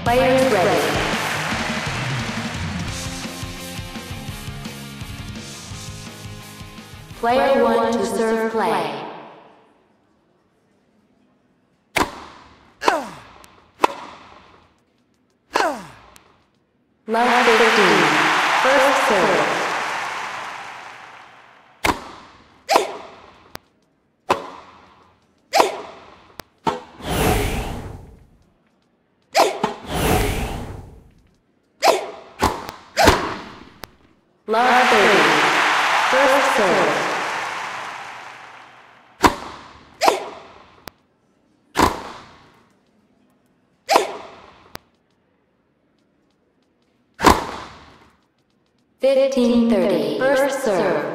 Players ready. Player 1 to serve play. Love 15. First serve. Love 30. First serve. Fifteen 30. First serve.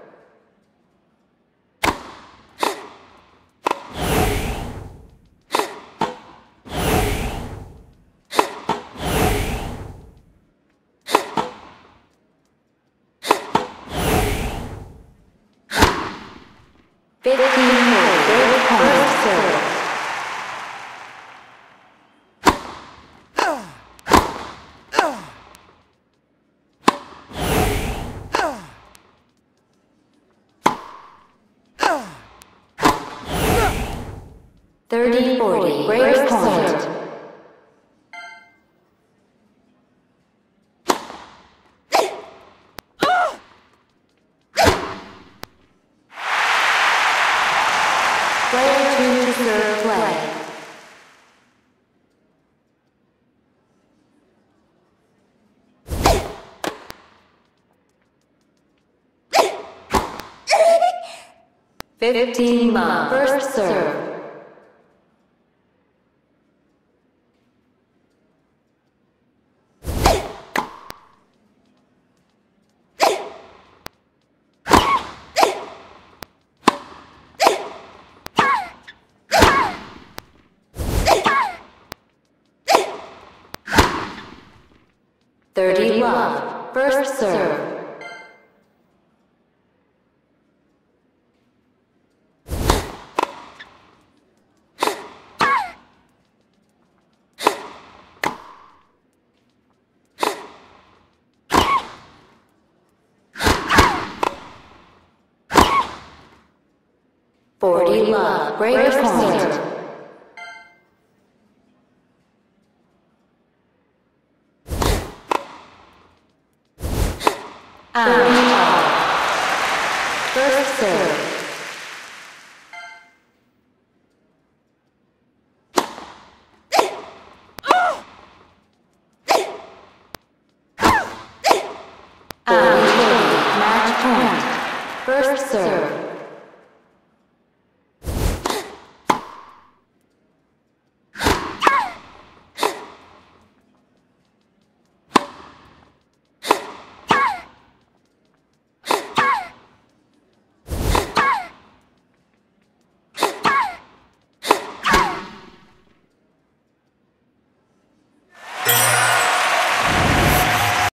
First serve. 30-40. Break point. Player 2 to serve play. Fifteen love. First serve. Love. First serve. Love. Break point. First serve. Match point. First serve.